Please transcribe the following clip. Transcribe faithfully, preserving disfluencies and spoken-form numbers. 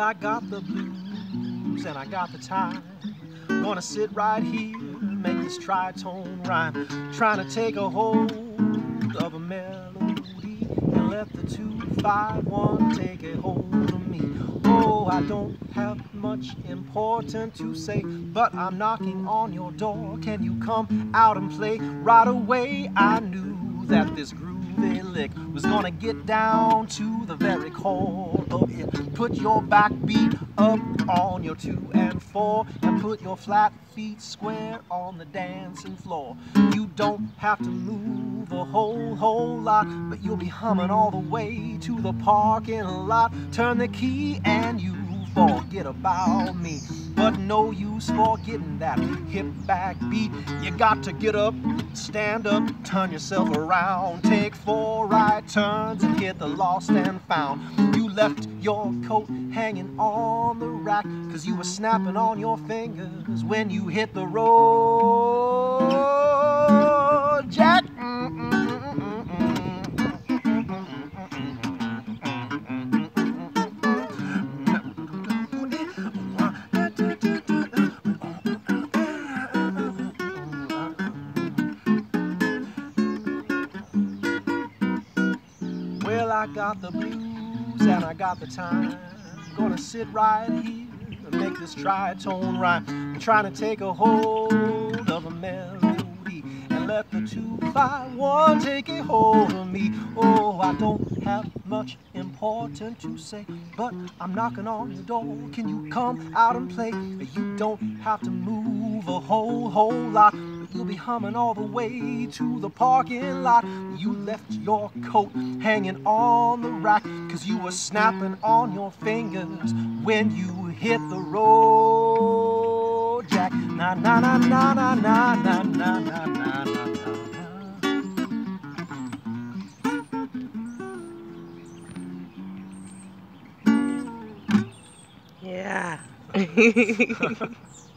I got the blues and I got the time. Gonna sit right here and make this tritone rhyme. Trying to take a hold of a melody and let the two five one take a hold of me. Oh, I don't have much important to say, but I'm knocking on your door. Can you come out and play? Right away I knew that this groovy lick was gonna get down to the very core of it. Put your backbeat up on your two and four and put your flat feet square on the dancing floor. You don't have to move a whole, whole lot, but you'll be humming all the way to the parking lot. Turn the key and you forget about me. But no use forgetting that hip back beat. You got to get up, stand up, turn yourself around, take four right turns and hit the lost and found. You left your coat hanging on the rack, cause you were snapping on your fingers when you hit the road, Jack. Well, I got the blues and I got the time. Gonna sit right here and make this tritone rhyme. I'm trying to take a hold of a melody and let the two five one take a hold of me. Oh, I don't have much important to say, but I'm knocking on your door. Can you come out and play? You don't have to move a whole, whole lot. You'll be humming all the way to the parking lot. You left your coat hanging on the rack, cause you were snapping on your fingers when you hit the road, Jack. Na na na na na na na na na na na. Yeah.